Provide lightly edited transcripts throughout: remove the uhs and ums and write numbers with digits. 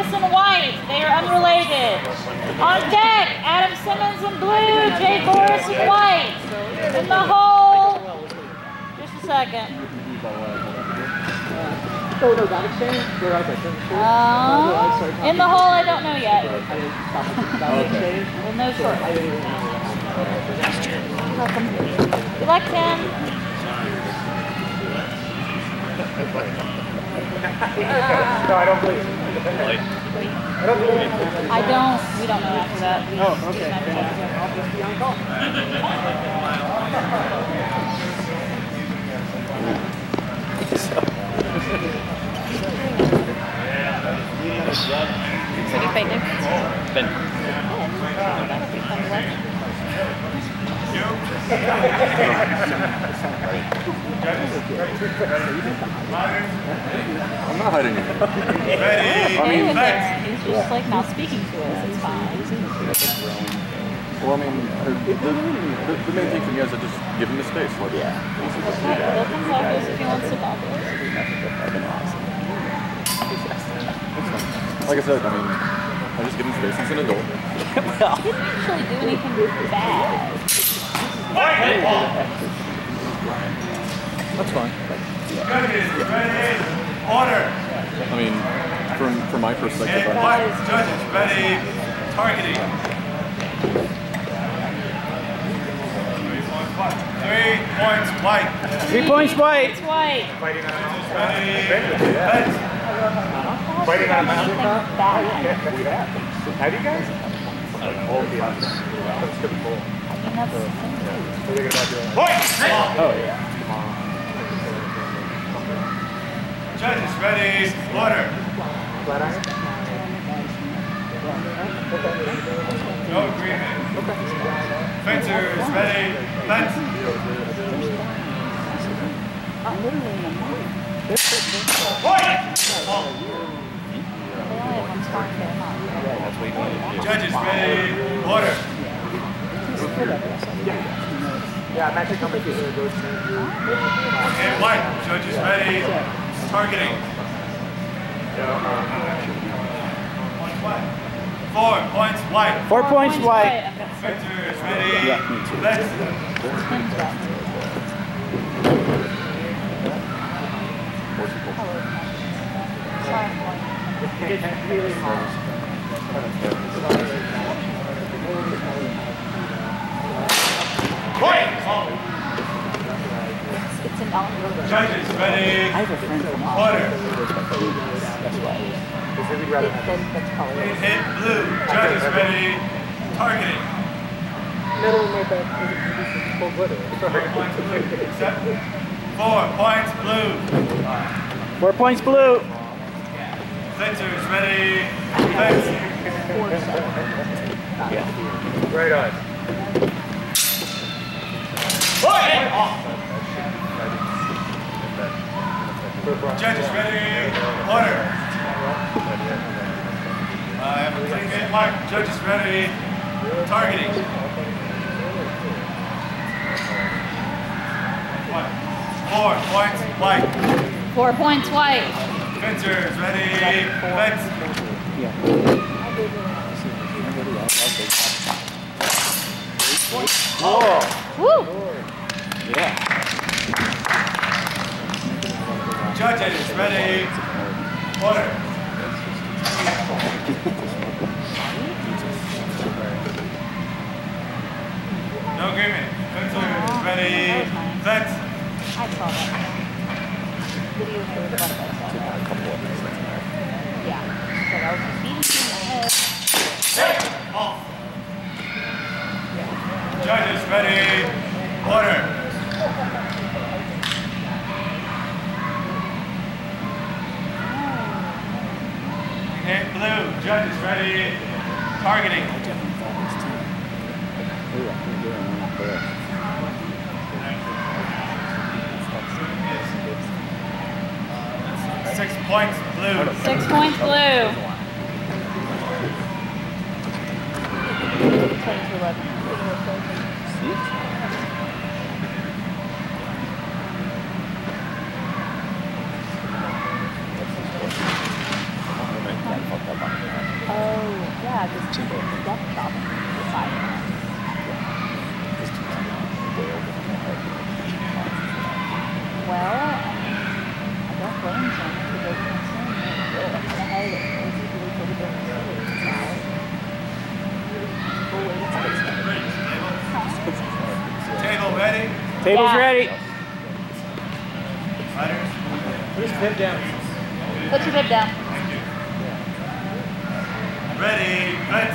Marcus in white. They are unrelated. On deck, Adam Simmons in blue, Jay Boris in white. In the hole, just a second. In the hole, I don't know yet. We'll know shortly. Welcome. Good luck, Tim. No, I don't believe. We don't know after that. Oh, okay. I'll just be on call. So you fight next? Ben. That'll be fun to watch. I'm not hiding it. He's just like not speaking to us. It's fine. Well, I mean, the main thing for me is to just give him the space. Like, He'll come talk to us if he wants to talk to us. like I said, I mean, I just give him space. He's an adult. He didn't actually do anything bad. That's fine. Order. I mean, from my perspective, Judges, ready. Targeting. 3 points white. 3 points white. It's white. Ready. Fighting on a mountain top? Bad. Have you guys? All the others. That's pretty cool. I mean, that's the thing. What are you thinking about doing? Point. Oh, yeah. Judges, ready. Order. Flat iron? No agreement. Fencers, ready. Fence. Judges, ready. Order. Yeah, I'm actually coming to the ghost. And white. Judges, ready. Targeting. 4 points white. 4 points white. Fencers, ready. Fence. It's really hard. It's an algorithm. Judges, ready. I have a friend from Order. That's why. Because we'd rather have That's probably it. Hit blue. Judges, ready. Targeting. middle of my back. Full glitter. 4 points blue. 4 points blue. Fencers, ready. Fence. Right on. Judges, ready. Order. I have a ticket mark. Judges, ready. Targeting. 4 points white. 4 points white. Fencers, ready. Fence. Whoa. Woo! Yeah. Judges, ready. Order. No agreement. Fencers, ready. Fence. I saw that. Video for the bus. Yeah. So I was beating him in the head. Off. Judges, ready. Order. Hit blue. Judges, ready. Targeting. 6 points blue. 6 points blue. 10-11. Well, I don't blame him because they didn't send me. I had it basically for the Table ready? Table's Yeah. ready. Fighters. Put his bib down. Put your bib down. Ready, let's.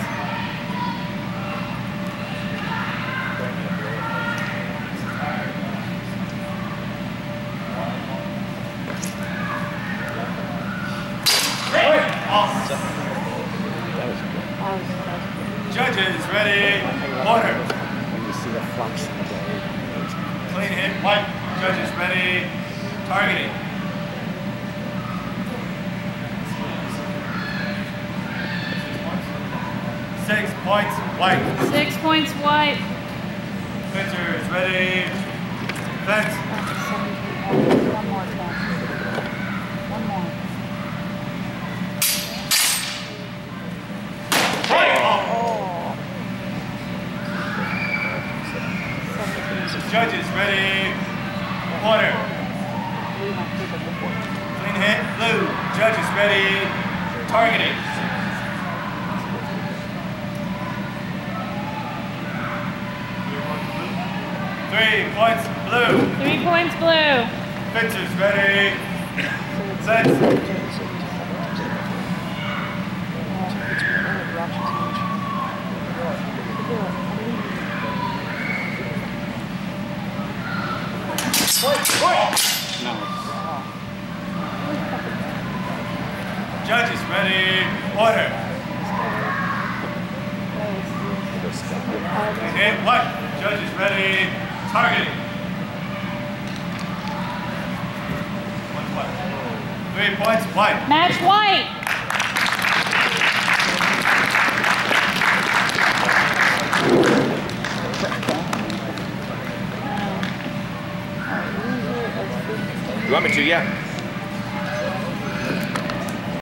Judges, ready, order. When you see the flux in the day. Clean hit, white. Judges, ready, targeting. Six points, white. 6 points white. Pitchers, ready, fence. One more fence. One more. Judges, ready, order. Clean hit, blue. Judges, ready, targeting. Three points, blue. 3 points blue. Pitchers, ready, set. Judges, ready, order. Hit what? Judges, ready, targeting. What? 3 points, white. Match white. You want me to? Yeah.